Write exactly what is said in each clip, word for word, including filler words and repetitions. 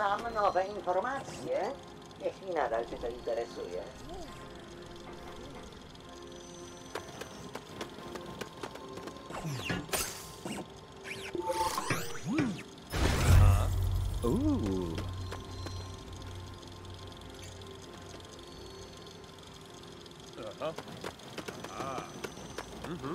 Mam nowe informacje, jeśli nadal cię to interesuje. Uuu. Aha. A. Mhm.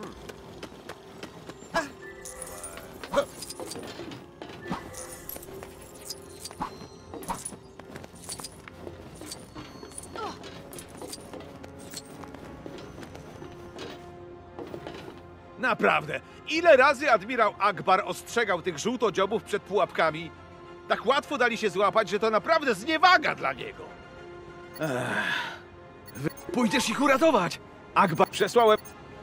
Naprawdę, ile razy admirał Akbar ostrzegał tych żółtodziobów przed pułapkami? Tak łatwo dali się złapać, że to naprawdę zniewaga dla niego. Ech. Pójdziesz ich uratować! Akbar Przesłałem...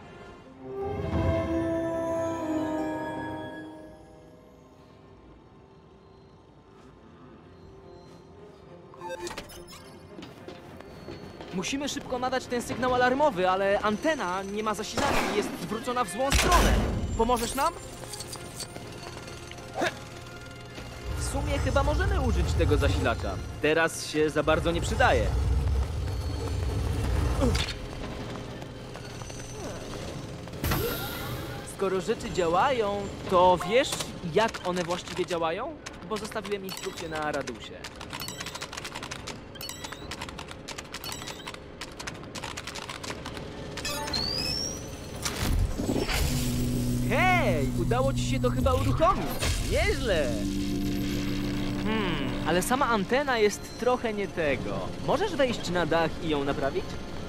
Musimy szybko nadać ten sygnał alarmowy, ale antena nie ma zasilania i jest zwrócona w złą stronę. Pomożesz nam? W sumie chyba możemy użyć tego zasilacza. Teraz się za bardzo nie przydaje. Skoro rzeczy działają, to wiesz, jak one właściwie działają? Bo zostawiłem instrukcję na Radusie. Hej, udało ci się to chyba uruchomić. Nieźle. Hmm, ale sama antena jest trochę nie tego. Możesz wejść na dach i ją naprawić?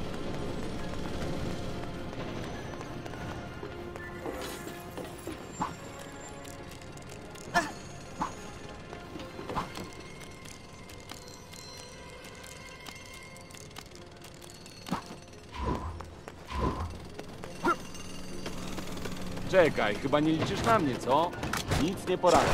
Czekaj, chyba nie liczysz na mnie, co? Nic nie poradzę.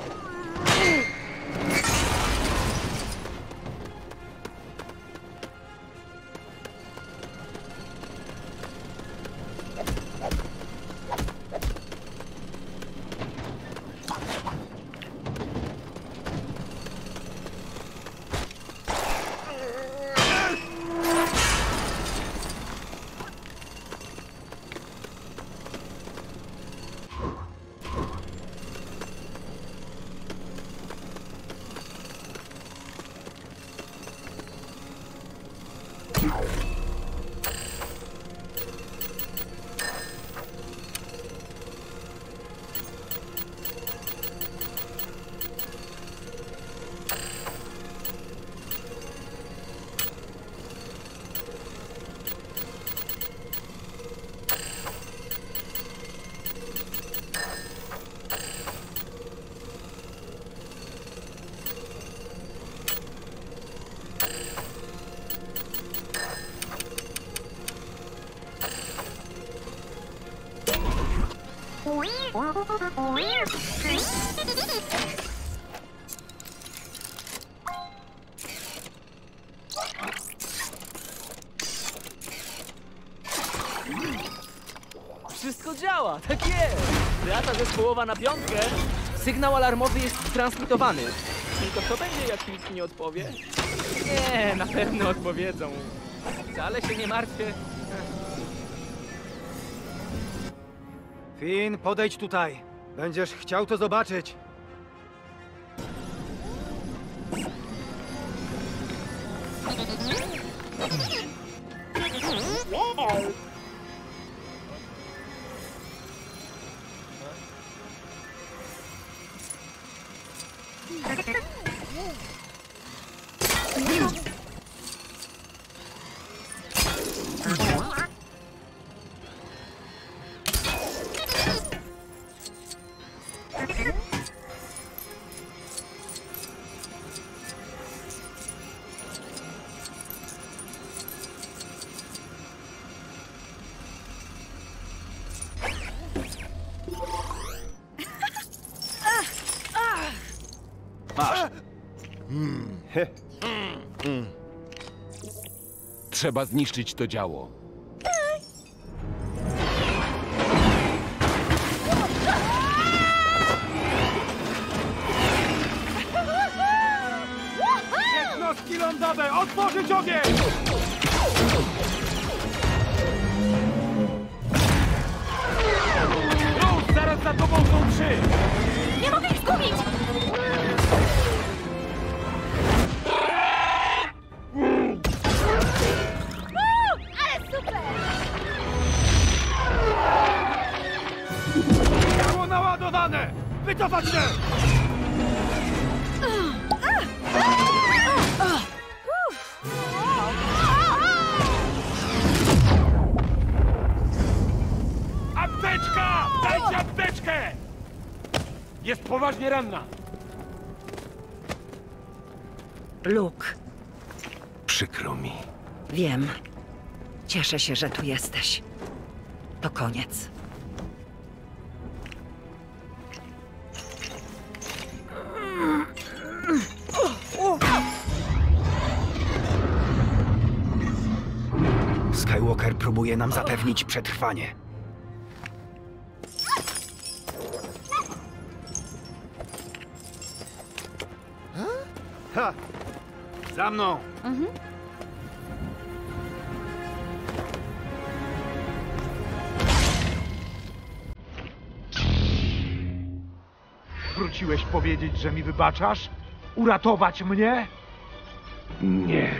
Wszystko działa, tak jest! Trasa zespołowa na piątkę. Sygnał alarmowy jest transmitowany. Tylko co będzie, jak nikt nie odpowie? Nie, na pewno odpowiedzą. Wcale się nie martwię. Finn, podejdź tutaj. Będziesz chciał to zobaczyć. Masz. Trzeba zniszczyć to działo. zabę! Otworzyć ogień! Rus, zaraz za tobą są trzy! Nie mogę ich zgubić! Uuu, ale super! Było naładowane! Wycofać się! Apteczka! Dajcie apteczkę! Jest poważnie ranna. Luke, Przykro mi. wiem. Cieszę się, że tu jesteś. To koniec. Skywalker próbuje nam zapewnić przetrwanie. Ha! Za mną! Wróciłeś powiedzieć, że mi wybaczasz? Uratować mnie? Nie.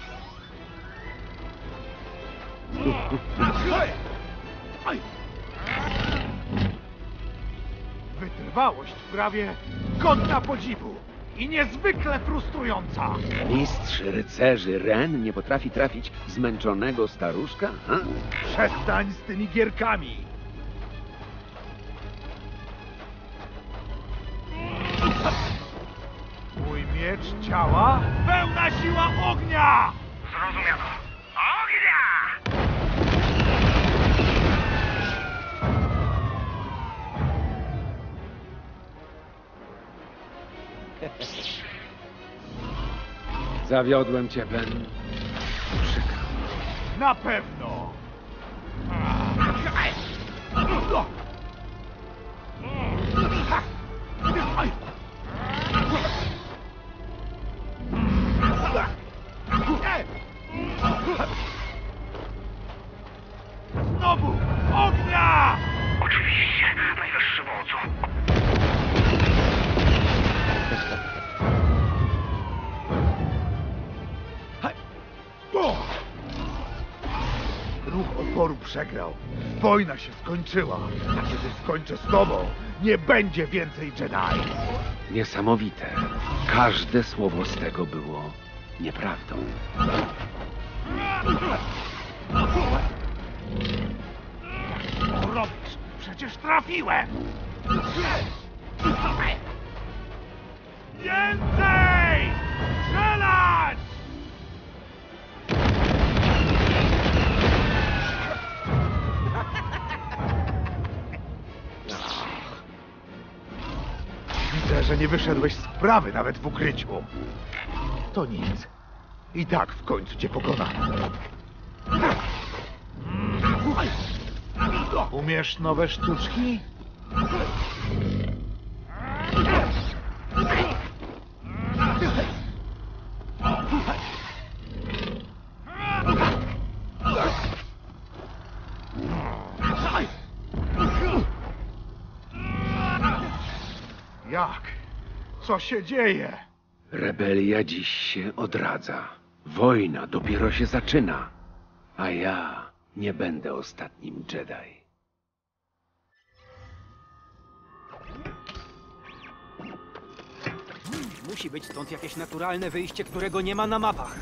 Wytrwałość prawie godna podziwu i niezwykle frustrująca. Mistrz rycerzy Ren nie potrafi trafić zmęczonego staruszka? A? Przestań z tymi gierkami. Mój miecz działa? Pełna siła ognia! Zrozumiano. Ognia! Zawiodłem cię, Ben. Przykro. Na pewno! Znowu! Ognia! Oczywiście, najwyższy wodzu. Ruch oporu przegrał. Wojna się skończyła. A kiedy skończę z tobą, nie będzie więcej Jedi. Niesamowite. Każde słowo z tego było nieprawdą. Co robisz? Przecież trafiłem! Więcej! Strzelać! Widzę, że nie wyszedłeś z sprawy nawet w ukryciu. To nic. I tak w końcu cię pokonam. Umiesz nowe sztuczki? Jak? Co się dzieje? Rebelia dziś się odradza. Wojna dopiero się zaczyna. A ja nie będę ostatnim Jedi. Musi być stąd jakieś naturalne wyjście, którego nie ma na mapach.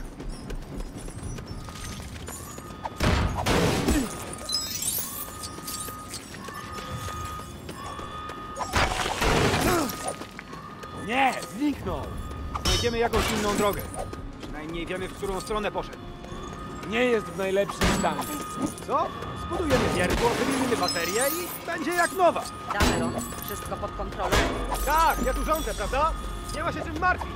Nie! Zniknął! Znajdziemy jakąś inną drogę. Przynajmniej wiemy, w którą stronę poszedł. Nie jest w najlepszym stanie. Co? Zbudujemy wiertło, wymienimy baterię i będzie jak nowa. Dameron, wszystko pod kontrolą. Tak, ja tu rządzę, prawda? Nie ma się czym martwić.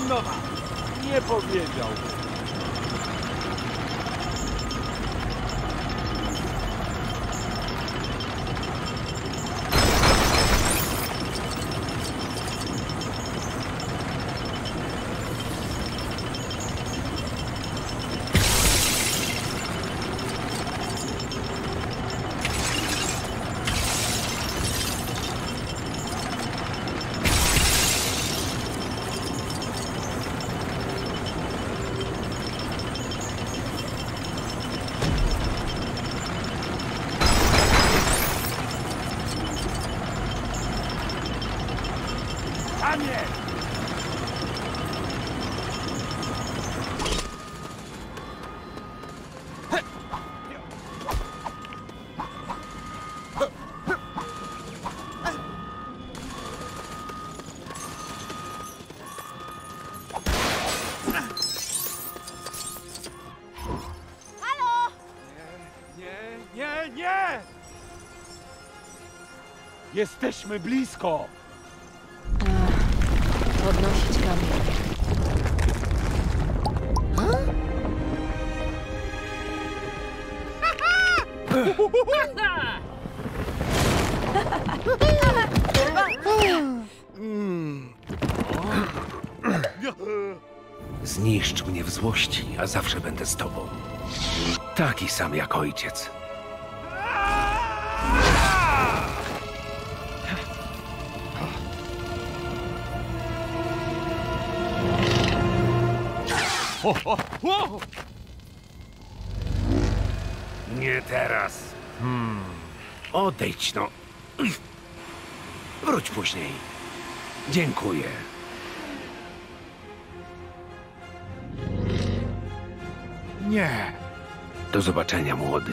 pilnował. Nie powiedział. Panie! Halo! Nie, nie, nie! Jesteśmy blisko. Podnosić kamień. Zniszcz mnie w złości, a zawsze będę z tobą. Taki sam jak ojciec. Nie teraz. Hmm. Odejdź no. Wróć później. Dziękuję. Nie. Do zobaczenia, młody.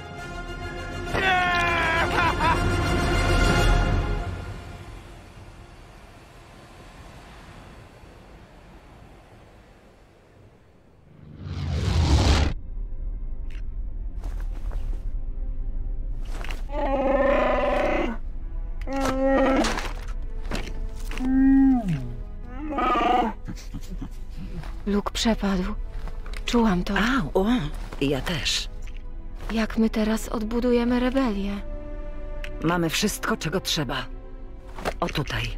Luke przepadł. Czułam to. Au, o, ja też. Jak my teraz odbudujemy rebelię? Mamy wszystko, czego trzeba. O tutaj.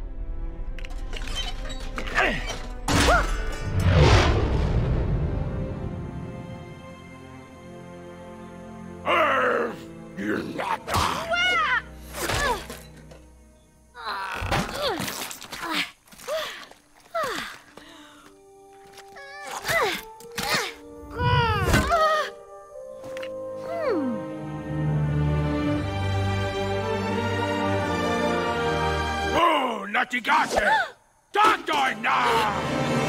Na ci gacie! Tak to na!